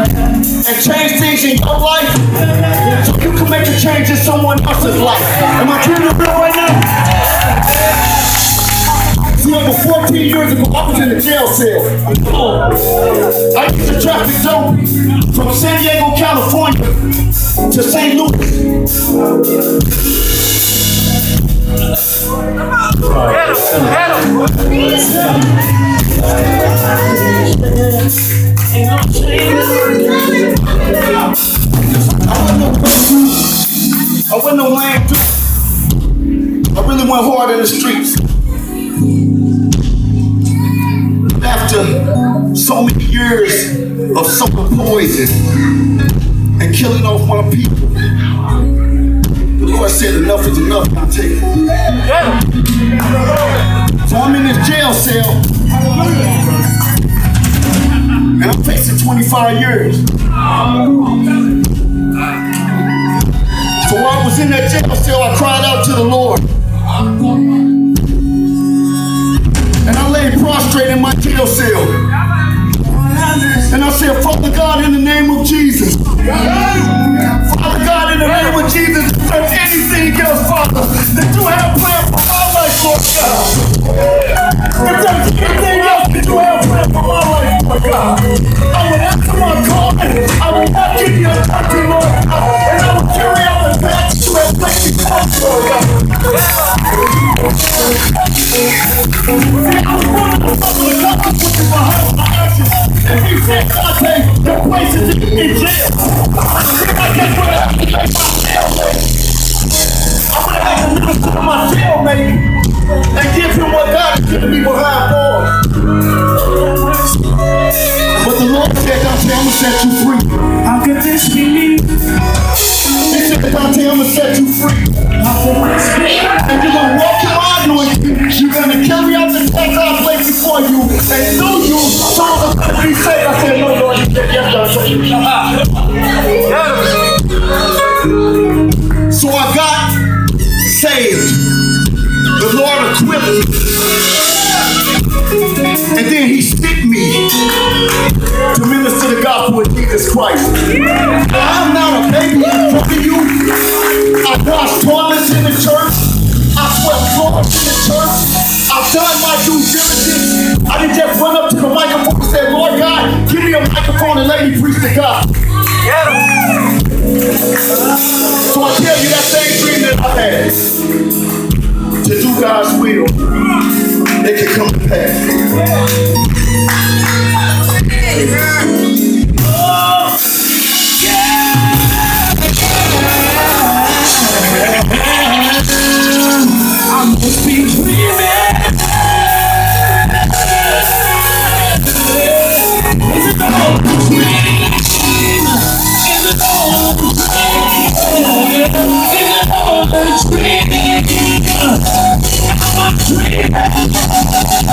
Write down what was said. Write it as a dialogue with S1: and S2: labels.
S1: and change things in your life so you can make a change in someone else's life. Am I keeping it real right now? See, over 14 years ago, I was in a jail cell. I used to traffic dope from San Diego, California to St. Louis. I wasn't no lame dude. I really went hard in the streets. After so many years of sowing poison and killing off my people, the Lord said enough is enough, I'll take it. So I'm in this jail cell, and I'm facing 25 years. So while I was in that jail cell, I cried out to the Lord. And I lay prostrate in my jail cell. And I said, Father God, in the name of Jesus. Father God, in the name of Jesus, if there's anything else, Father, that you have planned for my life, Lord God. If there's anything else that you have planned for my life, Lord God, I will answer my call. I will not give you a touching, Lord God. And I will carry out the path that you have placed before me, Lord God. See, I was one of the God pushing behind my actions. And he said, Dante, your place is in jail. I guess what I make my cellmate. I'm going to have to minister to my cellmate and give him what God has given me behind bars. But the Lord said, Dante, I'm going to set you free. How could this be me? He said, Dante, I'm going to set you free. And you're going to walk in my anointing. You're going to carry out the task I placed before you. And through you, souls are going to be saved. I said, no, Lord. He said, yes, Dante. So I got saved. The Lord equipped me. And then he sent me to minister the gospel of Jesus Christ. I'm not a baby in front of you. I washed toilets in the church. I swept floors in the church. I've done my due diligence. I didn't just run up to the microphone and say, Lord God, give me a microphone and let me preach the gospel. So I tell you that same dream that I had, to do God's will, it can come to pass. I must be dreaming. Is it all a dream? Is it all a dream? Is it all a dream? I'm a dreamer.